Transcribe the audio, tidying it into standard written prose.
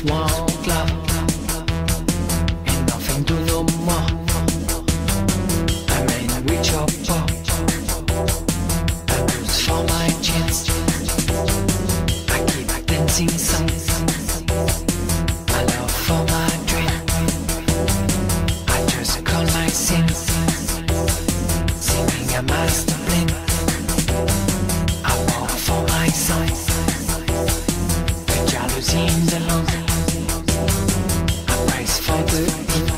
want love and nothing do no more. I mean, rich or poor, I lose for my chance. I keep dancing songs, my love for my dream. I just call my sins, singing a master plan. I walk for my songs, the jealousy in the lungs. I praise for the